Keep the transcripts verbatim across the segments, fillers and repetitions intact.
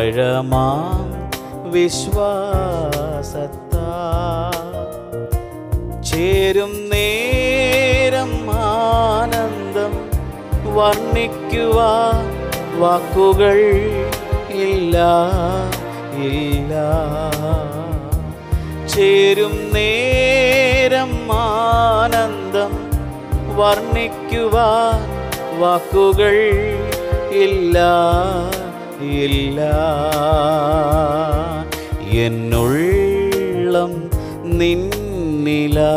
ആഴമാം വിശ്വാസത്താ ചേരും നേരം ആനന്ദം വർണ്ണിക്കുവാൻ വാക്കുകൾ ഇല്ല ഇല്ല. ചേരും നേരം ആനന്ദം വർണ്ണിക്കുവാൻ വാക്കുകൾ ഇല്ല ഇല്ല. എന്നുള്ളം നിന്നിലാ.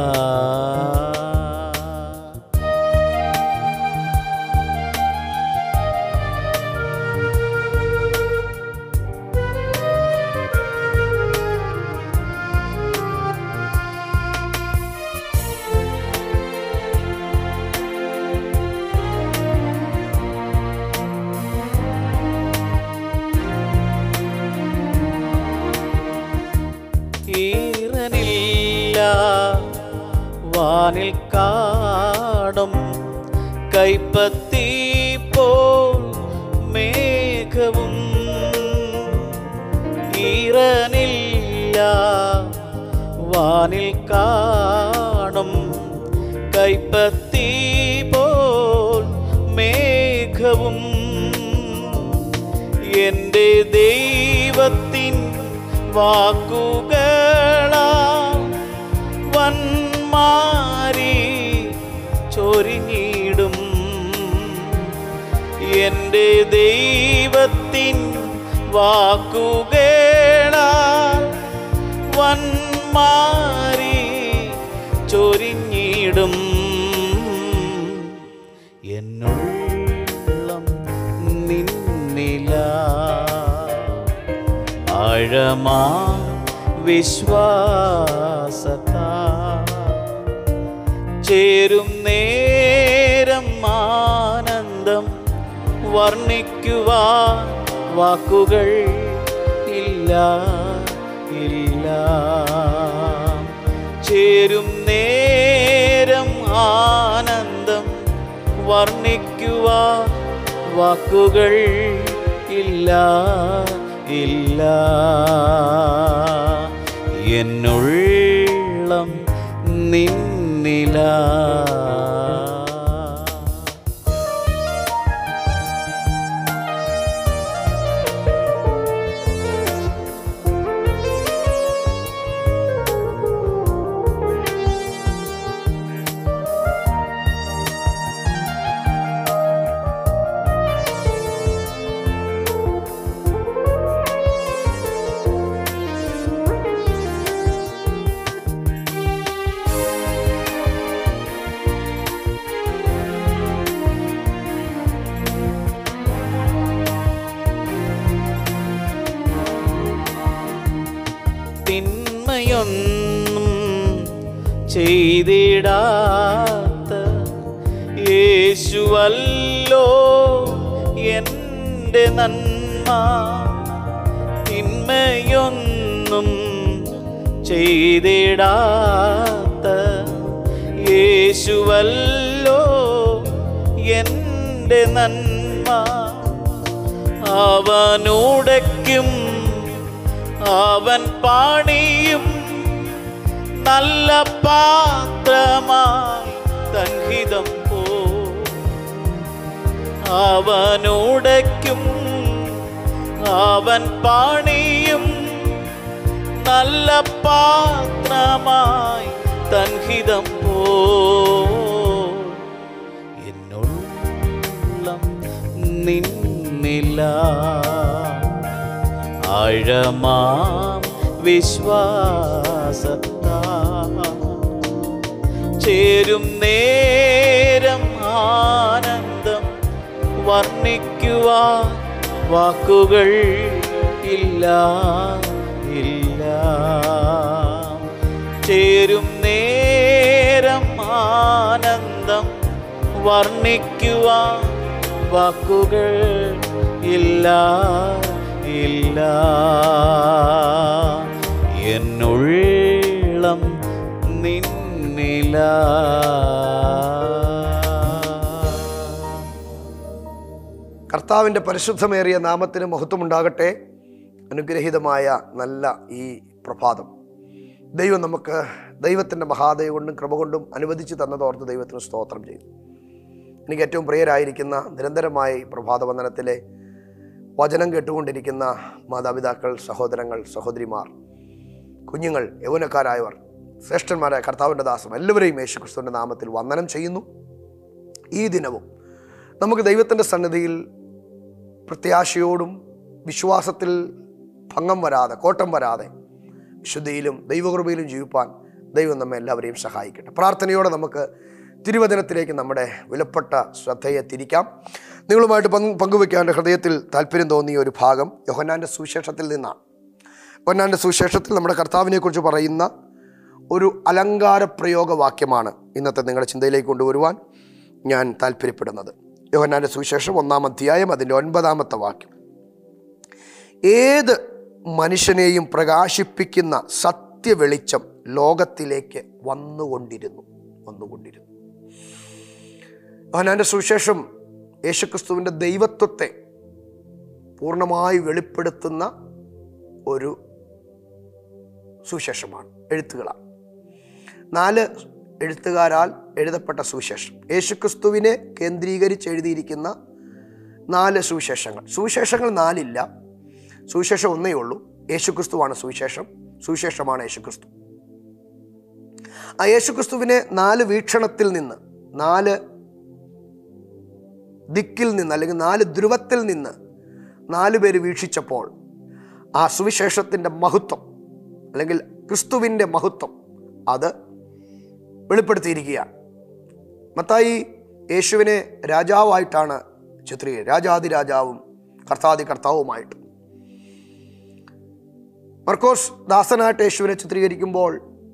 വാനിൽ കാണും കൈപ്പത്തി പോൽ മേഘവും ഈറനില്ല. വാനിൽ കാണും കൈപ്പത്തി പോൽ മേഘവും എൻ്റെ ദൈവത്തിൻ വാക്കുകളാ വന്മാരി ചൊരിഞ്ഞിടും. എൻ്റെ ദൈവത്തിൻ വാക്കുകളാൽ വന്മാരി ചൊരിഞ്ഞിടും. എന്നുള്ളം നിന്നിലാ. ആഴമാ വിശ്വാസത്താ ചേരും നേരം ആനന്ദം വർണ്ണിക്കുവാൻ വാക്കുകൾ ഇല്ല ഇല്ല. ചേരും നേരം ആനന്ദം വർണ്ണിക്കുവാൻ വാക്കുകൾ ഇല്ല ഇല്ല. എന്നുള്ളം നിന്നിലാ. തിന്മയൊന്നും ചെയ്തിടാത്ത യേശുവല്ലോ എൻ്റെ നന്മ. തിന്മയൊന്നും ചെയ്തിടാത്ത യേശുവല്ലോ എൻ്റെ നന്മ. അവനുടയ്ക്കും അവൻ പാണിയും നല്ല പാത്രമായി തൻഹിതം പോ. അവനുടയ്ക്കും അവൻ പാണിയും നല്ല പാത്രമായി തൻഹിതം പോ. എന്നുള്ളം നിന്നിലാ. ആഴമാം വിശ്വാസത്താ ചേരും നേരം ആനന്ദം വർണ്ണിക്കുവാൻ വാക്കുകൾ ഇല്ല ഇല്ല. ചേരും നേരം ആനന്ദം വർണ്ണിക്കുവാൻ വാക്കുകൾ ഇല്ല ഇല്ല. എന്നുള്ളം നിന്നിലാ. കർത്താവിൻ്റെ പരിശുദ്ധമേറിയ നാമത്തിന് മഹത്വമുണ്ടാകട്ടെ. അനുഗ്രഹീതമായ നല്ല ഈ പ്രഭാതം ദൈവം നമുക്ക് ദൈവത്തിൻ്റെ മഹാദയ കൊണ്ടും കൃപ കൊണ്ടും അനുവദിച്ച് തന്നതോർത്ത് ദൈവത്തിന് സ്തോത്രം ചെയ്തു. എനിക്ക് ഏറ്റവും പ്രിയരായിരിക്കുന്ന നിരന്തരമായ പ്രഭാതവന്ദനത്തിലെ വചനം കേട്ടുകൊണ്ടിരിക്കുന്ന മാതാപിതാക്കൾ, സഹോദരങ്ങൾ, സഹോദരിമാർ, കുഞ്ഞുങ്ങൾ, യൗവനക്കാരായവർ, ശ്രേഷ്ഠന്മാരായ കർത്താവിൻ്റെ ദാസം എല്ലാവരെയും യേശു ക്രിസ്തുവിൻ്റെ നാമത്തിൽ വന്ദനം ചെയ്യുന്നു. ഈ ദിനവും നമുക്ക് ദൈവത്തിൻ്റെ സന്നിധിയിൽ പ്രത്യാശയോടും വിശ്വാസത്തിൽ ഭംഗം വരാതെ, കോട്ടം വരാതെ, വിശുദ്ധിയിലും ദൈവകൃപയിലും ജീവിപ്പാൻ ദൈവം നമ്മെ എല്ലാവരെയും സഹായിക്കട്ടെ. പ്രാർത്ഥനയോടെ നമുക്ക് തിരുവചനത്തിലേക്ക് നമ്മുടെ വിലപ്പെട്ട ശ്രദ്ധയെ തിരിക്കാം. നിങ്ങളുമായിട്ട് പങ്ക് പങ്കുവയ്ക്കാൻ ഹൃദയത്തിൽ താല്പര്യം തോന്നിയ ഒരു ഭാഗം യോഹന്നാൻ്റെ സുവിശേഷത്തിൽ നിന്നാണ്. യോഹന്നാൻ്റെ സുവിശേഷത്തിൽ നമ്മുടെ കർത്താവിനെക്കുറിച്ച് പറയുന്ന ഒരു അലങ്കാര പ്രയോഗ വാക്യമാണ് ഇന്നത്തെ നിങ്ങളുടെ ചിന്തയിലേക്ക് കൊണ്ടുവരുവാൻ ഞാൻ താല്പര്യപ്പെടുന്നത്. യോഹന്നാൻ്റെ സുവിശേഷം ഒന്നാം അധ്യായം അതിൻ്റെ ഒൻപതാമത്തെ വാക്യം. ഏത് മനുഷ്യനെയും പ്രകാശിപ്പിക്കുന്ന സത്യവെളിച്ചം ലോകത്തിലേക്ക് വന്നുകൊണ്ടിരുന്നു വന്നുകൊണ്ടിരുന്നു യോഹന്നാൻ്റെ സുവിശേഷം യേശുക്രിസ്തുവിൻ്റെ ദൈവത്വത്തെ പൂർണ്ണമായി വെളിപ്പെടുത്തുന്ന ഒരു സുവിശേഷമാണ്, എഴുത്തുകളാണ്. നാല് എഴുത്തുകാരാൽ എഴുതപ്പെട്ട സുവിശേഷം, യേശുക്രിസ്തുവിനെ കേന്ദ്രീകരിച്ച് എഴുതിയിരിക്കുന്ന നാല് സുവിശേഷങ്ങൾ. സുവിശേഷങ്ങൾ നാലില്ല, സുവിശേഷം ഒന്നേ ഉള്ളൂ. യേശുക്രിസ്തുവാണ് സുവിശേഷം, സുവിശേഷമാണ് യേശുക്രിസ്തു. ആ യേശുക്രിസ്തുവിനെ നാല് വീക്ഷണത്തിൽ നിന്ന്, നാല് ദിക്കിൽ നിന്ന്, അല്ലെങ്കിൽ നാല് ധ്രുവത്തിൽ നിന്ന് നാല് പേര് വീക്ഷിച്ചപ്പോൾ ആ സുവിശേഷത്തിൻ്റെ മഹത്വം, അല്ലെങ്കിൽ ക്രിസ്തുവിൻ്റെ മഹത്വം, അത് വെളിപ്പെടുത്തിയിരിക്കുകയാണ്. മത്തായി യേശുവിനെ രാജാവായിട്ടാണ് ചിത്രീകരിച്ചത്, രാജാതി രാജാവും കർത്താതി കർത്താവുമായിട്ട്. മർക്കോസ് ദാസനായിട്ട് യേശുവിനെ ചിത്രീകരിക്കുമ്പോൾ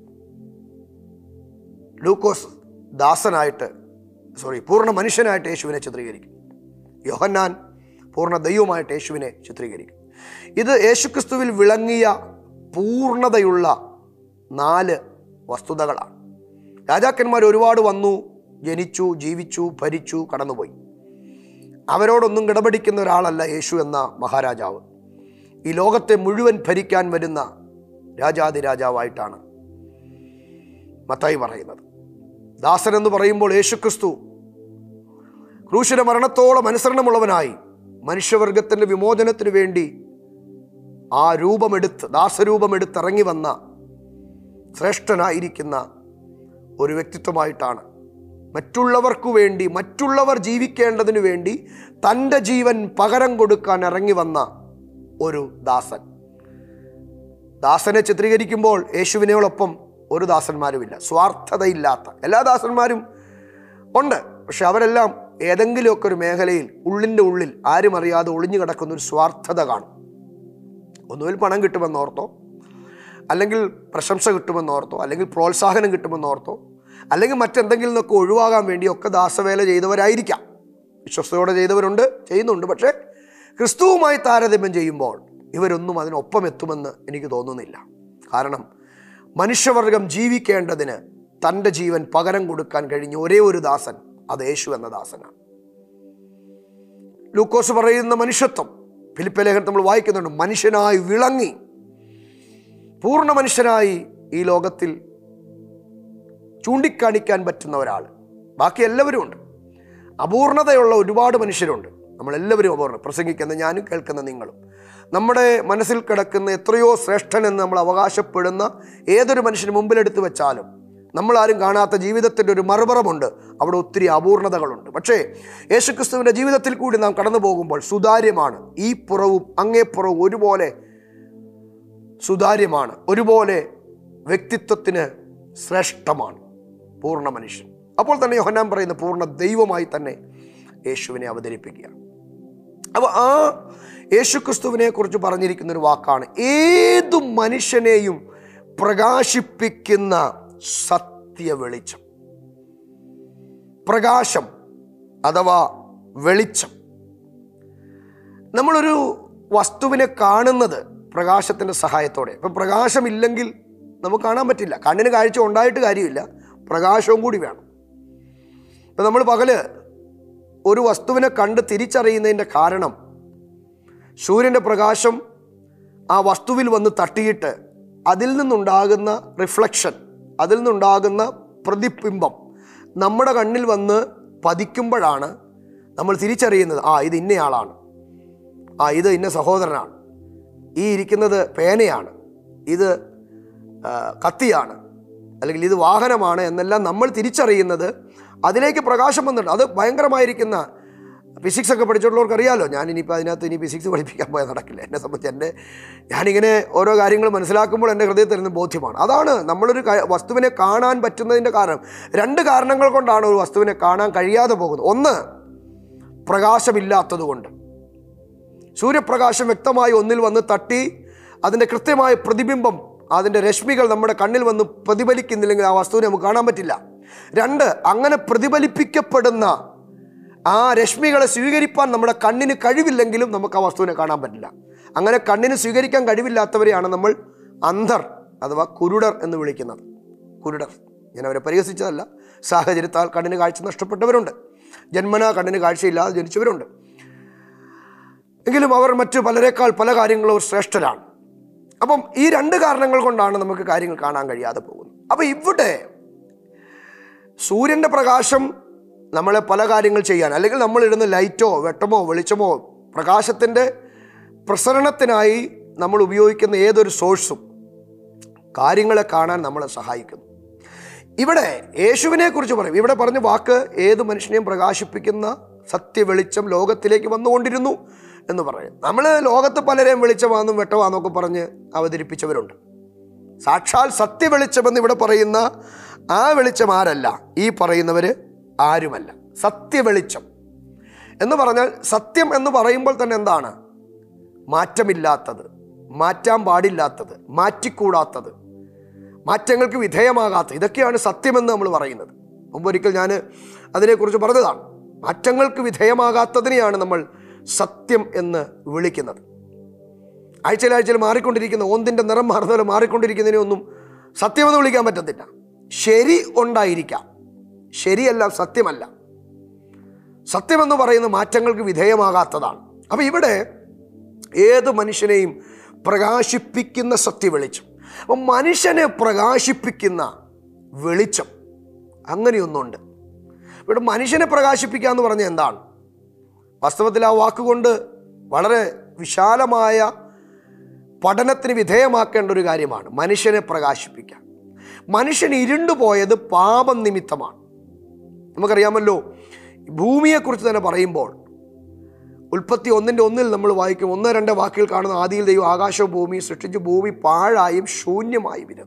ലൂക്കോസ് ദാസനായിട്ട് സോറി പൂർണ്ണ മനുഷ്യനായിട്ട് യേശുവിനെ ചിത്രീകരിക്കും. യോഹന്നാൻ പൂർണ്ണ ദൈവമായിട്ട് യേശുവിനെ ചിത്രീകരിക്കും. ഇത് യേശുക്രിസ്തുവിൽ വിളങ്ങിയ പൂർണ്ണതയുള്ള നാല് വസ്തുതകളാണ്. രാജാക്കന്മാർ ഒരുപാട് വന്നു, ജനിച്ചു, ജീവിച്ചു, ഭരിച്ചു, കടന്നുപോയി. അവരോടൊന്നും കിടപിടിക്കുന്ന ഒരാളല്ല യേശു എന്ന മഹാരാജാവ്. ഈ ലോകത്തെ മുഴുവൻ ഭരിക്കാൻ വരുന്ന രാജാതി രാജാവായിട്ടാണ് മത്തായി പറയുന്നത്. ദാസൻ എന്ന് പറയുമ്പോൾ യേശുക്രിസ്തു ക്രൂശിലെ മരണത്തോളം അനുസരണമുള്ളവനായി മനുഷ്യവർഗത്തിൻ്റെ വിമോചനത്തിന് വേണ്ടി ആ രൂപമെടുത്ത്, ദാസരൂപമെടുത്ത് ഇറങ്ങി വന്ന ശ്രേഷ്ഠനായിരിക്കുന്ന ഒരു വ്യക്തിത്വമായിട്ടാണ്. മറ്റുള്ളവർക്കു വേണ്ടി, മറ്റുള്ളവർ ജീവിക്കേണ്ടതിനു വേണ്ടി തൻ്റെ ജീവൻ പകരം കൊടുക്കാൻ ഇറങ്ങി വന്ന ഒരു ദാസൻ. ദാസനെ ചിത്രീകരിക്കുമ്പോൾ യേശുവിനോടൊപ്പം ഒരു ദാസന്മാരുമില്ല, സ്വാർത്ഥതയില്ലാത്ത എല്ലാ ദാസന്മാരും ഉണ്ട്. പക്ഷെ അവരെല്ലാം ഏതെങ്കിലുമൊക്കെ ഒരു മേഖലയിൽ ഉള്ളിൻ്റെ ഉള്ളിൽ ആരും അറിയാതെ ഒളിഞ്ഞു കിടക്കുന്ന ഒരു സ്വാർത്ഥത കാണും. ഒന്നുകിൽ പണം കിട്ടുമെന്നോർത്തോ, അല്ലെങ്കിൽ പ്രശംസ കിട്ടുമെന്നോർത്തോ, അല്ലെങ്കിൽ പ്രോത്സാഹനം കിട്ടുമെന്നോർത്തോ, അല്ലെങ്കിൽ മറ്റെന്തെങ്കിലും നിന്നൊക്കെ ഒഴിവാകാൻ വേണ്ടിയൊക്കെ ദാസവേല ചെയ്തവരായിരിക്കാം. വിശ്വസ്തയോടെ ചെയ്തവരുണ്ട്, ചെയ്യുന്നുണ്ട്. പക്ഷേ ക്രിസ്തുവുമായി താരതമ്യം ചെയ്യുമ്പോൾ ഇവരൊന്നും അതിനൊപ്പം എത്തുമെന്ന് എനിക്ക് തോന്നുന്നില്ല. കാരണം മനുഷ്യവർഗം ജീവിക്കേണ്ടതിന് തൻ്റെ ജീവൻ പകരം കൊടുക്കാൻ കഴിഞ്ഞ ഒരേ ഒരു ദാസൻ, അത് യേശു എന്ന ദാസനാണ്. ലൂക്കോസ് പറയുന്ന മനുഷ്യത്വം ഫിലിപ്പിയ ലേഖനം നമ്മൾ വായിക്കുന്നുണ്ട്. മനുഷ്യനായി വിളങ്ങി, പൂർണ്ണ മനുഷ്യനായി ഈ ലോകത്തിൽ ചൂണ്ടിക്കാണിക്കാൻ പറ്റുന്ന ഒരാൾ. ബാക്കി എല്ലാവരും ഉണ്ട്, അപൂർണതയുള്ള ഒരുപാട് മനുഷ്യരുണ്ട്. നമ്മളെല്ലാവരും അപൂർണ്ണ, പ്രസംഗിക്കുന്ന ഞാനും കേൾക്കുന്ന നിങ്ങളും. നമ്മുടെ മനസ്സിൽ കിടക്കുന്ന എത്രയോ ശ്രേഷ്ഠനെന്ന് നമ്മൾ അവകാശപ്പെടുന്ന ഏതൊരു മനുഷ്യന് മുമ്പിലെടുത്ത് വെച്ചാലും നമ്മളാരും കാണാത്ത ജീവിതത്തിൻ്റെ ഒരു മറുപുറമുണ്ട്, അവിടെ ഒത്തിരി അപൂർണതകളുണ്ട്. പക്ഷേ യേശുക്രിസ്തുവിൻ്റെ ജീവിതത്തിൽ കൂടി നാം കടന്നു പോകുമ്പോൾ സുതാര്യമാണ്. ഈ പുറവും അങ്ങേപ്പുറവും ഒരുപോലെ സുതാര്യമാണ്, ഒരുപോലെ വ്യക്തിത്വത്തിന് ശ്രേഷ്ഠമാണ് പൂർണ്ണ മനുഷ്യൻ. അപ്പോൾ തന്നെ യോഹന്നാൻ പറയുന്ന പൂർണ്ണ ദൈവമായി തന്നെ യേശുവിനെ അവതരിപ്പിക്കുക. അപ്പോൾ ആ യേശുക്രിസ്തുവിനെ കുറിച്ച് പറഞ്ഞിരിക്കുന്ന ഒരു വാക്കാണ്, ഏതു മനുഷ്യനെയും പ്രകാശിപ്പിക്കുന്ന സത്യ വെളിച്ചം. പ്രകാശം അഥവാ വെളിച്ചം. നമ്മളൊരു വസ്തുവിനെ കാണുന്നത് പ്രകാശത്തിൻ്റെ സഹായത്തോടെ. ഇപ്പം പ്രകാശമില്ലെങ്കിൽ നമുക്ക് കാണാൻ പറ്റില്ല. കണ്ണിന് കാഴ്ച ഉണ്ടായിട്ട് കാര്യമില്ല, പ്രകാശവും കൂടി വേണം. ഇപ്പം നമ്മൾ പകല് ഒരു വസ്തുവിനെ കണ്ട് തിരിച്ചറിയുന്നതിൻ്റെ കാരണം സൂര്യൻ്റെ പ്രകാശം ആ വസ്തുവിൽ വന്ന് തട്ടിയിട്ട് അതിൽ നിന്നുണ്ടാകുന്ന റിഫ്ലക്ഷൻ, അതിൽ നിന്നുണ്ടാകുന്ന പ്രതിബിംബം നമ്മുടെ കണ്ണിൽ വന്ന് പതിക്കുമ്പോഴാണ് നമ്മൾ തിരിച്ചറിയുന്നത്, ആ ഇത് ഇന്നയാളാണ്, ആ ഇത് ഇന്ന സഹോദരനാണ്, ഈ ഇരിക്കുന്നത് പേനയാണ്, ഇത് കത്തിയാണ്, അല്ലെങ്കിൽ ഇത് വാഹനമാണ് എന്നെല്ലാം നമ്മൾ തിരിച്ചറിയുന്നത് അതിലേക്ക് പ്രകാശം വന്നിട്ടുണ്ട്. അത് ഭയങ്കരമായിരിക്കുന്ന ഫിസിക്സ് ഒക്കെ പഠിച്ചിട്ടുള്ളവർക്ക് അറിയാമല്ലോ. ഞാനിനിയിപ്പോൾ അതിനകത്ത് ഇനി ഫിസിക്സ് പഠിപ്പിക്കാൻ പോയാൽ നടക്കില്ല. എന്നെ സംബന്ധിച്ച് എൻ്റെ ഞാനിങ്ങനെ ഓരോ കാര്യങ്ങൾ മനസ്സിലാക്കുമ്പോൾ എൻ്റെ ഹൃദയത്തിൽ നിന്ന് ബോധ്യമാണ്. അതാണ് നമ്മളൊരു വസ്തുവിനെ കാണാൻ പറ്റുന്നതിൻ്റെ കാരണം. രണ്ട് കാരണങ്ങൾ കൊണ്ടാണ് ഒരു വസ്തുവിനെ കാണാൻ കഴിയാതെ പോകുന്നത്. ഒന്ന്, പ്രകാശമില്ലാത്തത് കൊണ്ട്. സൂര്യപ്രകാശം വ്യക്തമായി ഒന്നിൽ വന്ന് തട്ടി അതിൻ്റെ കൃത്യമായ പ്രതിബിംബം, അതിൻ്റെ രശ്മികൾ നമ്മുടെ കണ്ണിൽ വന്ന് പ്രതിഫലിക്കുന്നില്ലെങ്കിൽ ആ വസ്തുവിനെ നമുക്ക് കാണാൻ പറ്റില്ല. രണ്ട്, അങ്ങനെ പ്രതിഫലിപ്പിക്കപ്പെടുന്ന ആ രശ്മികളെ സ്വീകരിപ്പാൻ നമ്മുടെ കണ്ണിന് കഴിവില്ലെങ്കിലും നമുക്ക് ആ വസ്തുവിനെ കാണാൻ പറ്റില്ല. അങ്ങനെ കണ്ണിന് സ്വീകരിക്കാൻ കഴിവില്ലാത്തവരെയാണ് നമ്മൾ അന്ധർ അഥവാ കുരുടർ എന്ന് വിളിക്കുന്നത്. കുരുടർ, ഞാൻ അവരെ പരിഹസിച്ചതല്ല. സാഹചര്യത്താൽ കണ്ണിന് കാഴ്ച നഷ്ടപ്പെട്ടവരുണ്ട്, ജന്മനാ കണ്ണിന് കാഴ്ചയില്ലാതെ ജനിച്ചവരുണ്ട്. എങ്കിലും അവർ മറ്റു പലരെക്കാൾ പല കാര്യങ്ങളും ശ്രേഷ്ഠരാണ്. അപ്പം ഈ രണ്ട് കാരണങ്ങൾ കൊണ്ടാണ് നമുക്ക് കാര്യങ്ങൾ കാണാൻ കഴിയാതെ പോകുന്നത്. അപ്പം ഇവിടെ സൂര്യൻ്റെ പ്രകാശം നമ്മളെ പല കാര്യങ്ങൾ ചെയ്യാൻ, അല്ലെങ്കിൽ നമ്മളിടുന്ന ലൈറ്റോ വെട്ടമോ വെളിച്ചമോ പ്രകാശത്തിൻ്റെ പ്രസരണത്തിനായി നമ്മൾ ഉപയോഗിക്കുന്ന ഏതൊരു സോഴ്സും കാര്യങ്ങളെ കാണാൻ നമ്മളെ സഹായിക്കുന്നു. ഇവിടെ യേശുവിനെ കുറിച്ച് പറയും. ഇവിടെ പറഞ്ഞ വാക്ക് ഏത് മനുഷ്യനെയും പ്രകാശിപ്പിക്കുന്ന സത്യവെളിച്ചം ലോകത്തിലേക്ക് വന്നുകൊണ്ടിരുന്നു എന്ന് പറയും. നമ്മൾ ലോകത്ത് പലരെയും വെളിച്ചമാണെന്നും വെട്ടമാണെന്നൊക്കെ പറഞ്ഞ് അവതരിപ്പിച്ചവരുണ്ട്. സാക്ഷാൽ സത്യവെളിച്ചമെന്ന് ഇവിടെ പറയുന്ന ആ വെളിച്ചം ആരല്ല, ഈ പറയുന്നവർ ആരുമല്ല. സത്യവെളിച്ചം എന്ന് പറഞ്ഞാൽ, സത്യം എന്ന് പറയുമ്പോൾ തന്നെ എന്താണ്? മാറ്റമില്ലാത്തത്, മാറ്റാൻ പാടില്ലാത്തത്, മാറ്റിക്കൂടാത്തത്, മാറ്റങ്ങൾക്ക് വിധേയമാകാത്തത്, ഇതൊക്കെയാണ് സത്യമെന്ന് നമ്മൾ പറയുന്നത്. മുമ്പൊരിക്കൽ ഞാൻ അതിനെക്കുറിച്ച് പറഞ്ഞതാണ്. മാറ്റങ്ങൾക്ക് വിധേയമാകാത്തതിനെയാണ് നമ്മൾ സത്യം എന്ന് വിളിക്കുന്നത്. ആഴ്ചയിലാഴ്ചയിൽ മാറിക്കൊണ്ടിരിക്കുന്ന ഓന്തിൻ്റെ നിറം മാറുന്നപോലെ മാറിക്കൊണ്ടിരിക്കുന്നതിനെ ഒന്നും സത്യമെന്ന് വിളിക്കാൻ പറ്റത്തില്ല. ശരി ഉണ്ടായിരിക്കാം, ശരിയല്ല, സത്യമല്ല. സത്യമെന്ന് പറയുന്ന മാറ്റങ്ങൾക്ക് വിധേയമാകാത്തതാണ്. അപ്പം ഇവിടെ ഏത് മനുഷ്യനെയും പ്രകാശിപ്പിക്കുന്ന സത്യവെളിച്ചം. അപ്പം മനുഷ്യനെ പ്രകാശിപ്പിക്കുന്ന വെളിച്ചം അങ്ങനെയൊന്നുണ്ട്. ഇവിടെ മനുഷ്യനെ പ്രകാശിപ്പിക്കുക എന്ന് പറഞ്ഞാൽ എന്താണ്? വാസ്തവത്തിൽ ആ വാക്കുകൊണ്ട് വളരെ വിശാലമായ പഠനത്തിന് വിധേയമാക്കേണ്ട ഒരു കാര്യമാണ് മനുഷ്യനെ പ്രകാശിപ്പിക്കാൻ. മനുഷ്യൻ ഇരുണ്ടുപോയത് പാപം നിമിത്തമാണ്. നമുക്കറിയാമല്ലോ, ഭൂമിയെക്കുറിച്ച് തന്നെ പറയുമ്പോൾ ഉൽപ്പത്തി ഒന്നിൻ്റെ ഒന്നിൽ നമ്മൾ വായിക്കും, ഒന്ന് രണ്ട് വാക്കുകൾ കാണുന്ന, ആദിയിൽ ദൈവം ആകാശവും ഭൂമിയും സൃഷ്ടിച്ചു, ഭൂമി പാഴായും ശൂന്യമായും ഇരുന്നു.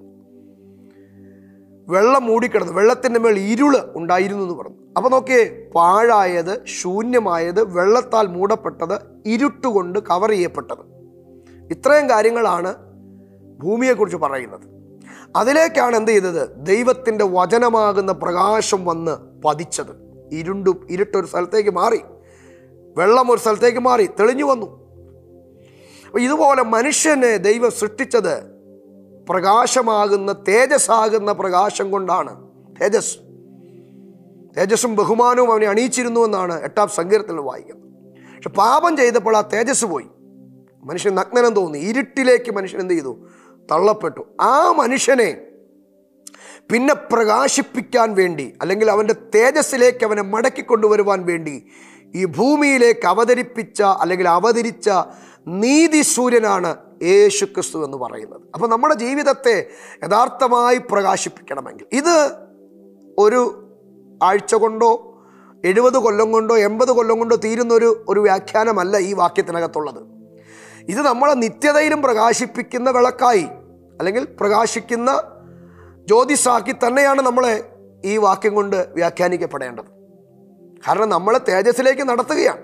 വെള്ളം മൂടിക്കിടന്നു, വെള്ളത്തിൻ്റെ മേൽ ഇരുള് ഉണ്ടായിരുന്നു എന്ന് പറഞ്ഞു. അപ്പോൾ നോക്കിയേ, പാഴായത്, ശൂന്യമായത്, വെള്ളത്താൽ മൂടപ്പെട്ടത്, ഇരുട്ടുകൊണ്ട് കവർ ചെയ്യപ്പെട്ടത്, ഇത്രയും കാര്യങ്ങളാണ് ഭൂമിയെക്കുറിച്ച് പറയുന്നത്. അതിലേക്കാണ് എന്ത് ചെയ്തത്? ദൈവത്തിൻ്റെ വചനമാകുന്ന പ്രകാശം വന്ന് പതിച്ചത്. ഇരുണ്ടു ഇരുട്ടൊരു സ്ഥലത്തേക്ക് മാറി, വെള്ളം ഒരു സ്ഥലത്തേക്ക് മാറി, തെളിഞ്ഞു വന്നു. അപ്പോൾ ഇതുപോലെ മനുഷ്യനെ ദൈവം സൃഷ്ടിച്ചത് പ്രകാശമാകുന്ന, തേജസ്സാകുന്ന പ്രകാശം കൊണ്ടാണ്. തേജസ് തേജസ്സും ബഹുമാനവും അവനെ അണിയിച്ചിരുന്നു എന്നാണ് എട്ടാം സങ്കീർത്തനത്തിൽ വായിക്കുന്നത്. പക്ഷെ പാപം ചെയ്തപ്പോൾ ആ തേജസ് പോയി, മനുഷ്യൻ നഗ്നനം തോന്നി, ഇരുട്ടിലേക്ക് മനുഷ്യൻ എന്ത് ചെയ്തു? തള്ളപ്പെട്ടു. ആ മനുഷ്യനെ പിന്നെ പ്രകാശിപ്പിക്കാൻ വേണ്ടി, അല്ലെങ്കിൽ അവൻ്റെ തേജസ്സിലേക്ക് അവനെ മടക്കിക്കൊണ്ടുവരുവാൻ വേണ്ടി ഈ ഭൂമിയിലേക്ക് അവതരിപ്പിച്ച അല്ലെങ്കിൽ അവതരിച്ച നീതി സൂര്യനാണ് യേശു ക്രിസ്തു എന്ന് പറയുന്നത്. അപ്പോൾ നമ്മുടെ ജീവിതത്തെ യഥാർത്ഥമായി പ്രകാശിപ്പിക്കണമെങ്കിൽ ഇത് ഒരു ആഴ്ച കൊണ്ടോ എഴുപത് കൊല്ലം കൊണ്ടോ എൺപത് കൊല്ലം കൊണ്ടോ തീരുന്നൊരു ഒരു വ്യാഖ്യാനമല്ല ഈ വാക്യത്തിനകത്തുള്ളത്. ഇത് നമ്മളെ നിത്യതയിലും പ്രകാശിപ്പിക്കുന്ന വിളക്കായി, അല്ലെങ്കിൽ പ്രകാശിക്കുന്ന ജ്യോതിസാക്കി തന്നെയാണ് നമ്മളെ ഈ വാക്യം കൊണ്ട് വ്യാഖ്യാനിക്കപ്പെടേണ്ടത്. കാരണം നമ്മളെ തേജസ്സിലേക്ക് നടത്തുകയാണ്.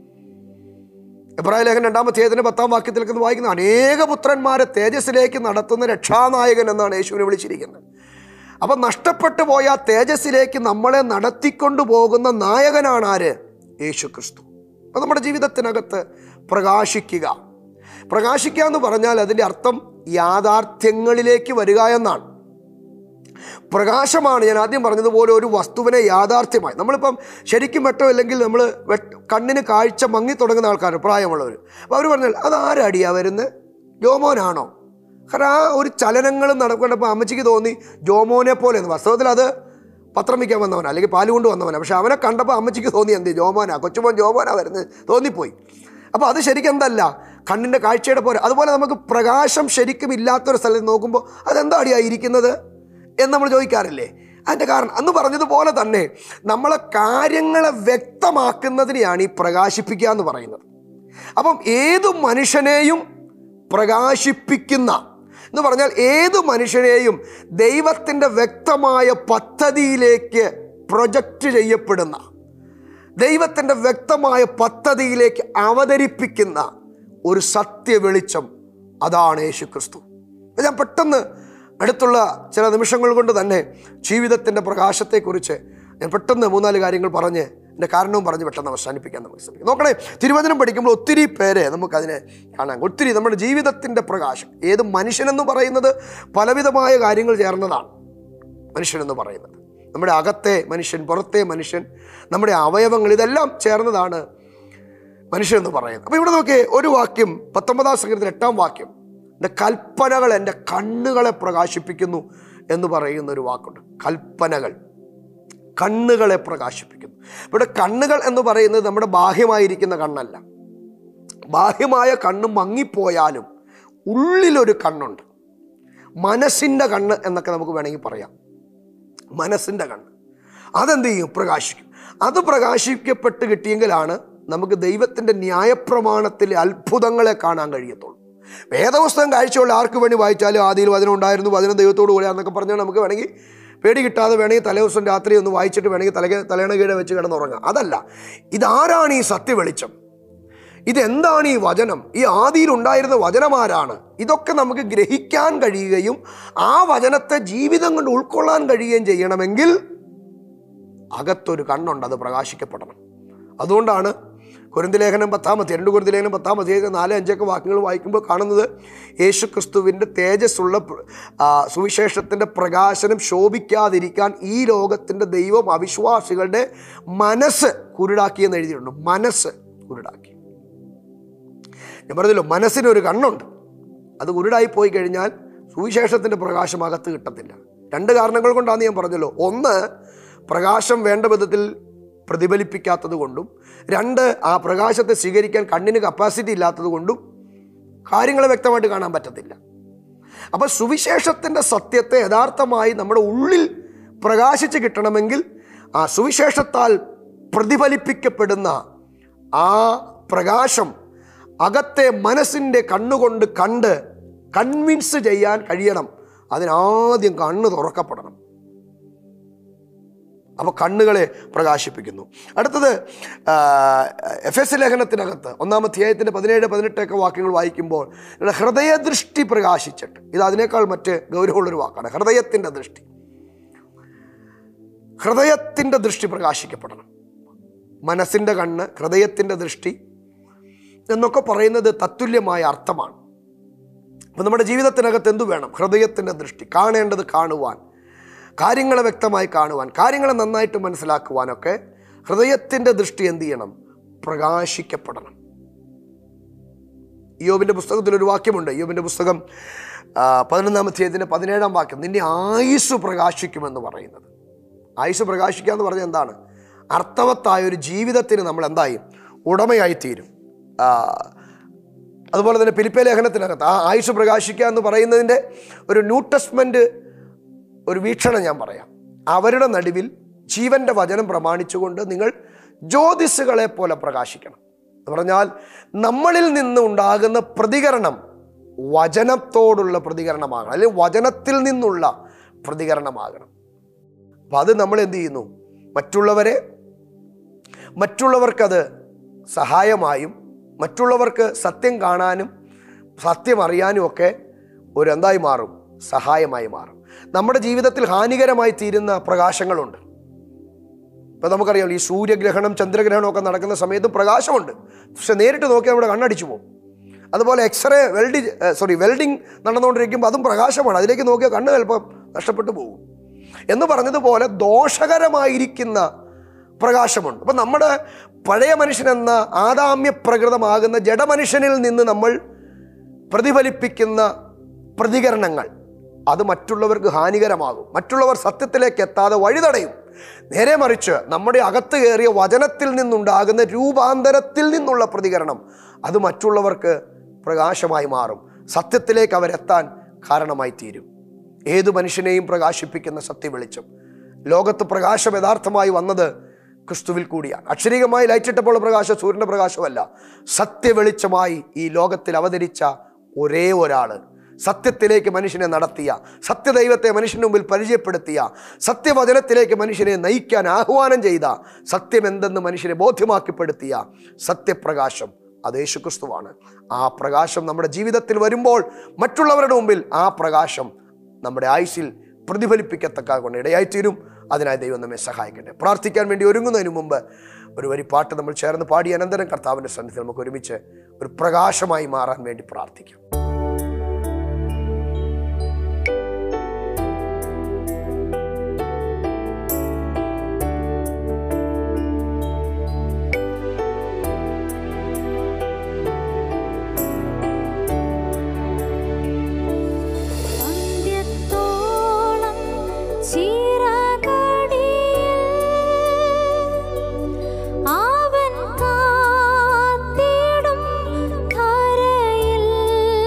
എബ്രായ ലേഖനം രണ്ടാം അധ്യായത്തിന്റെ പത്താം വാക്യത്തിലേക്ക് വായിക്കുന്ന, അനേക പുത്രന്മാരെ തേജസ്സിലേക്ക് നടത്തുന്ന രക്ഷാനായകൻ എന്നാണ് യേശുവിനെ വിളിച്ചിരിക്കുന്നത്. അപ്പം നഷ്ടപ്പെട്ടു പോയ തേജസ്സിലേക്ക് നമ്മളെ നടത്തിക്കൊണ്ടു പോകുന്ന നായകനാണ് ആര്? യേശു ക്രിസ്തു. അപ്പം നമ്മുടെ ജീവിതത്തിനകത്ത് പ്രകാശിക്കുക. പ്രകാശിക്കുക എന്ന് പറഞ്ഞാൽ അതിൻ്റെ അർത്ഥം യാഥാർത്ഥ്യങ്ങളിലേക്ക് വരിക എന്നാണ്. പ്രകാശമാണ് ഞാൻ ആദ്യം പറഞ്ഞതുപോലെ ഒരു വസ്തുവിനെ യാഥാർത്ഥ്യമായി. നമ്മളിപ്പം ശരിക്കും വെട്ടോ അല്ലെങ്കിൽ നമ്മൾ കണ്ണിന് കാഴ്ച മങ്ങി തുടങ്ങുന്ന ആൾക്കാർ, പ്രായമുള്ളവർ. അപ്പോൾ അവർ പറഞ്ഞാൽ അതാരടിയാ വരുന്നത്, ജോമോനാണോ? കാരണം ആ ഒരു ചലനങ്ങളും നടക്കേണ്ടപ്പോൾ അമ്മച്ചിക്ക് തോന്നി ജോമോനെ പോലെ എന്ന്. വാസ്തവത്തിൽ അത് പത്രം വയ്ക്കാൻ വന്നവനാണ്, അല്ലെങ്കിൽ പാല് കൊണ്ട് വന്നവനാണ്. പക്ഷെ അവനെ കണ്ടപ്പോൾ അമ്മച്ചിക്ക് തോന്നി എന്ത് ജോമോനാ, കൊച്ചുമോൻ ജോമോനാ വരുന്നത് തോന്നിപ്പോയി. അപ്പോൾ അത് ശരിക്കും എന്തല്ല, കണ്ണിൻ്റെ കാഴ്ചയുടെ പോലെ. അതുപോലെ നമുക്ക് പ്രകാശം ശരിക്കും ഇല്ലാത്തൊരു സ്ഥലത്ത് നോക്കുമ്പോൾ അതെന്താ അടിയായിരിക്കുന്നത് എന്ന് നമ്മൾ ചോദിക്കാറില്ലേ? അതിൻ്റെ കാരണം അന്ന് പറഞ്ഞതുപോലെ തന്നെ നമ്മളെ കാര്യങ്ങളെ വ്യക്തമാക്കുന്നതിനെയാണ് ഈ പ്രകാശിപ്പിക്കുക എന്ന് പറയുന്നത്. അപ്പം ഏതു മനുഷ്യനെയും പ്രകാശിപ്പിക്കുന്ന എന്ന് പറഞ്ഞാൽ ഏതു മനുഷ്യനെയും ദൈവത്തിൻ്റെ വ്യക്തമായ പദ്ധതിയിലേക്ക് പ്രൊജക്റ്റ് ചെയ്യപ്പെടുന്ന, ദൈവത്തിൻ്റെ വ്യക്തമായ പദ്ധതിയിലേക്ക് അവതരിപ്പിക്കുന്ന ഒരു സത്യ വെളിച്ചം, അതാണ് യേശുക്രിസ്തു. ഞാൻ പെട്ടെന്ന് അടുത്തുള്ള ചില നിമിഷങ്ങൾ കൊണ്ട് തന്നെ ജീവിതത്തിൻ്റെ പ്രകാശത്തെക്കുറിച്ച് ഞാൻ പെട്ടെന്ന് മൂന്നാല് കാര്യങ്ങൾ പറഞ്ഞ് എൻ്റെ കാരണവും പറഞ്ഞ് പെട്ടെന്ന് അവസാനിപ്പിക്കാൻ നമുക്ക് ശ്രമിക്കും. നോക്കണേ, തിരുവചനം പഠിക്കുമ്പോൾ ഒത്തിരി പേരെ നമുക്കതിനെ കാണാം. ഒത്തിരി നമ്മുടെ ജീവിതത്തിൻ്റെ പ്രകാശം, ഏത് മനുഷ്യനെന്ന് പറയുന്നത് പലവിധമായ കാര്യങ്ങൾ ചേർന്നതാണ്. മനുഷ്യനെന്ന് പറയുന്നത് നമ്മുടെ അകത്തെ മനുഷ്യൻ, പുറത്തെ മനുഷ്യൻ, നമ്മുടെ അവയവങ്ങൾ, ഇതെല്ലാം ചേർന്നതാണ് മനുഷ്യനെന്ന് പറയുന്നത്. അപ്പോൾ ഇവിടെ നോക്കിയേ, ഒരു വാക്യം പത്തൊമ്പതാം സംഗീതത്തിൽ എട്ടാം വാക്യം, എൻ്റെ കൽപ്പനകൾ എൻ്റെ കണ്ണുകളെ പ്രകാശിപ്പിക്കുന്നു എന്ന് പറയുന്ന ഒരു വാക്കുണ്ട്. കൽപ്പനകൾ കണ്ണുകളെ പ്രകാശിപ്പിക്കുന്നു. ഇവിടെ കണ്ണുകൾ എന്ന് പറയുന്നത് നമ്മുടെ ബാഹ്യമായിരിക്കുന്ന കണ്ണല്ല. ബാഹ്യമായ കണ്ണ് മങ്ങിപ്പോയാലും ഉള്ളിലൊരു കണ്ണുണ്ട്, മനസ്സിൻ്റെ കണ്ണ് എന്നൊക്കെ നമുക്ക് വേണമെങ്കിൽ പറയാം. മനസ്സിൻ്റെ കണ്ണ് അതെന്ത് ചെയ്യും? പ്രകാശിക്കും. അത് പ്രകാശിക്കപ്പെട്ട് കിട്ടിയെങ്കിലാണ് നമുക്ക് ദൈവത്തിൻ്റെ ന്യായപ്രമാണത്തിലെ അത്ഭുതങ്ങളെ കാണാൻ കഴിയത്തുള്ളൂ. വേദപുസ്തകം കാഴ്ചയുള്ള ആർക്ക് വേണ്ടി വായിച്ചാലും ആദിയിൽ വചനം ഉണ്ടായിരുന്നു, വചനം ദൈവത്തോട് കൂടെയാണെന്നൊക്കെ പറഞ്ഞാൽ നമുക്ക് വേണമെങ്കിൽ പേടി കിട്ടാതെ വേണമെങ്കിൽ തലേ ദിവസം രാത്രി ഒന്ന് വായിച്ചിട്ട് വേണമെങ്കിൽ തല തലേണ കീഴെ വെച്ച് കിടന്നുറങ്ങാം. അതല്ല, ഇതാരാണ് ഈ സത്യവെളിച്ചം, ഇതെന്താണ് ഈ വചനം, ഈ ആദിയിൽ ഉണ്ടായിരുന്ന വചനമാരാണ്, ഇതൊക്കെ നമുക്ക് ഗ്രഹിക്കാൻ കഴിയുകയും ആ വചനത്തെ ജീവിതം കൊണ്ട് ഉൾക്കൊള്ളാൻ കഴിയുകയും ചെയ്യണമെങ്കിൽ അകത്തൊരു കണ്ണുണ്ട്, അത് പ്രകാശിക്കപ്പെടണം. അതുകൊണ്ടാണ് കൊരിന്ത്യർ ലേഖനം പത്താമത്തെ രണ്ട് കൊരിന്ത്യർ ലേഖനം പത്താമത്തെ നാല് അഞ്ചൊക്കെ വാക്യങ്ങൾ വായിക്കുമ്പോൾ കാണുന്നത് യേശു ക്രിസ്തുവിൻ്റെ തേജസ്സുള്ള സുവിശേഷത്തിൻ്റെ പ്രകാശനം ശോഭിക്കാതിരിക്കാൻ ഈ ലോകത്തിൻ്റെ ദൈവം അവിശ്വാസികളുടെ മനസ്സ് കുരുടാക്കിയെന്ന് എഴുതിയിട്ടുണ്ട്. മനസ്സ് കുരുടാക്കി. ഞാൻ പറഞ്ഞല്ലോ, മനസ്സിനൊരു കണ്ണുണ്ട്, അത് കുരുടായി പോയി കഴിഞ്ഞാൽ സുവിശേഷത്തിൻ്റെ പ്രകാശം അകത്ത് കിട്ടത്തില്ല. രണ്ട് കാരണങ്ങൾ കൊണ്ടാണ് ഞാൻ പറഞ്ഞല്ലോ. ഒന്ന്, പ്രകാശം വേണ്ട വിധത്തിൽ പ്രതിഫലിപ്പിക്കാത്തത് കൊണ്ടും, രണ്ട്, ആ പ്രകാശത്തെ സ്വീകരിക്കാൻ കണ്ണിന് കപ്പാസിറ്റി ഇല്ലാത്തത് കൊണ്ടും കാര്യങ്ങളെ വ്യക്തമായിട്ട് കാണാൻ പറ്റത്തില്ല. അപ്പോൾ സുവിശേഷത്തിൻ്റെ സത്യത്തെ യഥാർത്ഥമായി നമ്മുടെ ഉള്ളിൽ പ്രകാശിച്ച് കിട്ടണമെങ്കിൽ ആ സുവിശേഷത്താൽ പ്രതിഫലിപ്പിക്കപ്പെടുന്ന ആ പ്രകാശം അകത്തെ മനസ്സിൻ്റെ കണ്ണുകൊണ്ട് കണ്ട് കൺവിൻസ് ചെയ്യാൻ കഴിയണം. അതിനാദ്യം കണ്ണ് തുറക്കപ്പെടണം. അപ്പോൾ കണ്ണുകളെ പ്രകാശിപ്പിക്കുന്നു. അടുത്തത് എഫ് എസ് ലേഖനത്തിനകത്ത് ഒന്നാം അധ്യായത്തിൻ്റെ പതിനേഴ് പതിനെട്ടൊക്കെ വാക്യങ്ങൾ വായിക്കുമ്പോൾ ഹൃദയദൃഷ്ടി പ്രകാശിച്ചിട്ട്, ഇത് അതിനേക്കാൾ മറ്റ് ഗൗരവമുള്ളൊരു വാക്കാണ്, ഹൃദയത്തിൻ്റെ ദൃഷ്ടി. ഹൃദയത്തിൻ്റെ ദൃഷ്ടി പ്രകാശിക്കപ്പെടണം. മനസ്സിൻ്റെ കണ്ണ്, ഹൃദയത്തിൻ്റെ ദൃഷ്ടി എന്നൊക്കെ പറയുന്നത് തത്തുല്യമായ അർത്ഥമാണ്. അപ്പം നമ്മുടെ ജീവിതത്തിനകത്ത് എന്തു വേണം? ഹൃദയത്തിൻ്റെ ദൃഷ്ടി. കാണേണ്ടത് കാണുവാൻ, കാര്യങ്ങളെ വ്യക്തമായി കാണുവാൻ, കാര്യങ്ങളെ നന്നായിട്ട് മനസ്സിലാക്കുവാനൊക്കെ ഹൃദയത്തിൻ്റെ ദൃഷ്ടി എന്ത് ചെയ്യണം? പ്രകാശിക്കപ്പെടണം. യോബിൻ്റെ പുസ്തകത്തിലൊരു വാക്യമുണ്ട്. യോബിൻ്റെ പുസ്തകം പതിനൊന്നാം അധ്യായത്തിൻ്റെ പതിനേഴാം വാക്യം, നിന്റെ ആയുസ് പ്രകാശിക്കുമെന്ന് പറയുന്നത്. ആയുസ് പ്രകാശിക്കുക എന്ന് പറഞ്ഞാൽ എന്താണ്? അർത്ഥവത്തായ ഒരു ജീവിതത്തിന് നമ്മൾ എന്തായും ഉടമയായിത്തീരും. അതുപോലെ തന്നെ ഫിലിപ്പിയ ലേഖനത്തിനകത്ത് ആ ആയുസ് പ്രകാശിക്കുക എന്ന് പറയുന്നതിൻ്റെ ഒരു ന്യൂ ടെസ്റ്റ്മെൻറ്റ് ഒരു വീക്ഷണം ഞാൻ പറയാം. അവരുടെ നടുവിൽ ജീവൻ്റെ വചനം പ്രമാണിച്ചുകൊണ്ട് നിങ്ങൾ ജ്യോതിസുകളെ പോലെ പ്രകാശിക്കണം എന്ന് പറഞ്ഞാൽ നമ്മളിൽ നിന്ന് ഉണ്ടാകുന്ന പ്രതികരണം വചനത്തോടുള്ള പ്രതികരണമാകണം, അല്ലെങ്കിൽ വചനത്തിൽ നിന്നുള്ള പ്രതികരണമാകണം. അപ്പം അത് നമ്മൾ എന്ത് ചെയ്യുന്നു? മറ്റുള്ളവരെ മറ്റുള്ളവർക്കത് സഹായമായും മറ്റുള്ളവർക്ക് സത്യം കാണാനും സത്യം അറിയാനും ഒക്കെ ഒരു എന്തായി മാറും? സഹായമായി മാറും. നമ്മുടെ ജീവിതത്തിൽ ഹാനികരമായി തീരുന്ന പ്രകാശങ്ങളുണ്ട്. ഇപ്പം നമുക്കറിയാം, ഈ സൂര്യഗ്രഹണം ചന്ദ്രഗ്രഹണം ഒക്കെ നടക്കുന്ന സമയത്ത് പ്രകാശമുണ്ട്, പക്ഷെ നേരിട്ട് നോക്കിയാൽ നമ്മുടെ കണ്ണടിച്ചു പോകും. അതുപോലെ എക്സ്റേ വെൽഡി സോറി വെൽഡിങ് നടന്നുകൊണ്ടിരിക്കുമ്പോൾ അതും പ്രകാശമാണ്, അതിലേക്ക് നോക്കിയാൽ കണ്ണ് ചിലപ്പം നഷ്ടപ്പെട്ടു പോകും. എന്ന് പറഞ്ഞതുപോലെ ദോഷകരമായിരിക്കുന്ന പ്രകാശമുണ്ട്. അപ്പം നമ്മുടെ പഴയ മനുഷ്യനെന്ന ആദാമ്യ പ്രകൃതമാകുന്ന ജഡമനുഷ്യനിൽ നിന്ന് നമ്മൾ പ്രതിഫലിപ്പിക്കുന്ന പ്രതികരണങ്ങൾ അത് മറ്റുള്ളവർക്ക് ഹാനികരമാകും. മറ്റുള്ളവർ സത്യത്തിലേക്ക് എത്താതെ വഴിതടയും. നേരെ മറിച്ച് നമ്മുടെ അകത്ത് കയറിയ വചനത്തിൽ നിന്നുണ്ടാകുന്ന രൂപാന്തരത്തിൽ നിന്നുള്ള പ്രതികരണം അത് മറ്റുള്ളവർക്ക് പ്രകാശമായി മാറും. സത്യത്തിലേക്ക് അവരെത്താൻ കാരണമായി തീരും. ഏതു മനുഷ്യനെയും പ്രകാശിപ്പിക്കുന്ന സത്യവെളിച്ചം. ലോകത്ത് പ്രകാശം യഥാർത്ഥമായി വന്നത് ക്രിസ്തുവിൽ കൂടിയാണ്. അക്ഷരികമായി ലൈറ്റിട്ടപ്പോൾ പ്രകാശം സൂര്യൻ്റെ പ്രകാശമല്ല, സത്യവെളിച്ചമായി ഈ ലോകത്തിൽ അവതരിച്ച ഒരേ ഒരാൾ, സത്യത്തിലേക്ക് മനുഷ്യനെ നടത്തിയ, സത്യദൈവത്തെ മനുഷ്യന് മുമ്പിൽ പരിചയപ്പെടുത്തിയ, സത്യവചനത്തിലേക്ക് മനുഷ്യനെ നയിക്കാൻ ആഹ്വാനം ചെയ്ത, സത്യം എന്തെന്ന് മനുഷ്യനെ ബോധ്യമാക്കിപ്പെടുത്തിയ സത്യപ്രകാശം അത് യേശുക്രിസ്തുവാണ്. ആ പ്രകാശം നമ്മുടെ ജീവിതത്തിൽ വരുമ്പോൾ മറ്റുള്ളവരുടെ മുമ്പിൽ ആ പ്രകാശം നമ്മുടെ ആയുസ്സിൽ പ്രതിഫലിപ്പിക്കത്തക്ക കൊണ്ട് ഇടയായിത്തീരും. അതിനായി ദൈവം നമ്മെ സഹായിക്കട്ടെ. പ്രാർത്ഥിക്കാൻ വേണ്ടി ഒരുങ്ങുന്നതിന് മുമ്പ് ഒരു വരി പാട്ട് നമ്മൾ ചേർന്ന് പാടി അനന്തരം കർത്താവിൻ്റെ സന്നിധിയിൽ നമുക്ക് ഒരുമിച്ച് ഒരു പ്രകാശമായി മാറാൻ വേണ്ടി പ്രാർത്ഥിക്കാം. അവൻ കാത്തിടും ധരയിൽ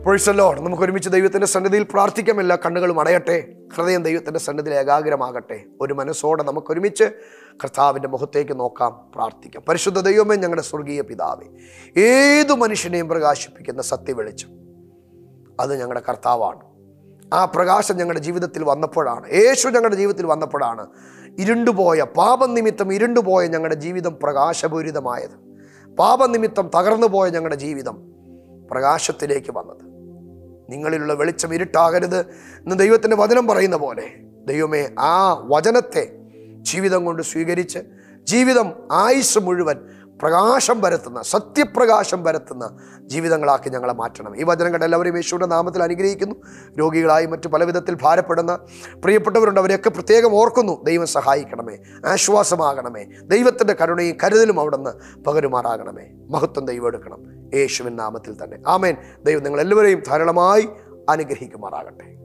പ്രൈസ് ദി ലോർഡ്. നമുക്ക് ഒരുമിച്ച് ദൈവത്തിൻ്റെ സന്നിധിയിൽ പ്രാർത്ഥിക്കാം. എല്ലാ കണ്ണുകളും അടയട്ടെ, ഹൃദയം ദൈവത്തിൻ്റെ സന്നിധിയിൽ ഏകാഗ്രമാകട്ടെ. ഒരു മനസ്സോടെ നമുക്കൊരുമിച്ച് കർത്താവിൻ്റെ മുഖത്തേക്ക് നോക്കാം, പ്രാർത്ഥിക്കാം. പരിശുദ്ധ ദൈവമേ, ഞങ്ങളുടെ സ്വർഗീയ പിതാവേ, ഏതു മനുഷ്യനെയും പ്രകാശിപ്പിക്കുന്ന സത്യവെളിച്ചം അത് ഞങ്ങളുടെ കർത്താവാണ്. ആ പ്രകാശം ഞങ്ങളുടെ ജീവിതത്തിൽ വന്നപ്പോഴാണ്, യേശു ഞങ്ങളുടെ ജീവിതത്തിൽ വന്നപ്പോഴാണ് ഇരുണ്ടുപോയ, പാപനിമിത്തം ഇരുണ്ടുപോയ ഞങ്ങളുടെ ജീവിതം പ്രകാശപൂരിതമായത്. പാപനിമിത്തം തകർന്നു പോയ ഞങ്ങളുടെ ജീവിതം പ്രകാശത്തിലേക്ക് വന്നത്. നിങ്ങളിലുള്ള വെളിച്ചം ഇരുട്ടാകരുത് എന്ന് ദൈവത്തിൻ്റെ വചനം പറയുന്ന പോലെ ദൈവമേ, ആ വചനത്തെ ജീവിതം കൊണ്ട് സ്വീകരിച്ച് ജീവിതം ആയുസ് മുഴുവൻ പ്രകാശം പരത്തുന്ന, സത്യപ്രകാശം പരത്തുന്ന ജീവിതങ്ങളാക്കി ഞങ്ങളെ മാറ്റണം. ഈ വചനം കണ്ട എല്ലാവരെയും യേശുവിൻ്റെ നാമത്തിൽ അനുഗ്രഹിക്കുന്നു. രോഗികളായി മറ്റു പല വിധത്തിൽ ഭാരപ്പെടുന്ന പ്രിയപ്പെട്ടവരുണ്ട്, അവരെയൊക്കെ പ്രത്യേകം ഓർക്കുന്നു. ദൈവം സഹായിക്കണമേ, ആശ്വാസമാകണമേ. ദൈവത്തിൻ്റെ കരുണയും കരുതലും അവിടെ നിന്ന് പകരുമാറാകണമേ. മഹത്വം ദൈവം എടുക്കണം, യേശുവിൻ നാമത്തിൽ തന്നെ. ആമേൻ. ദൈവം നിങ്ങളെല്ലാവരെയും ധാരാളമായി അനുഗ്രഹിക്കുമാറാകട്ടെ.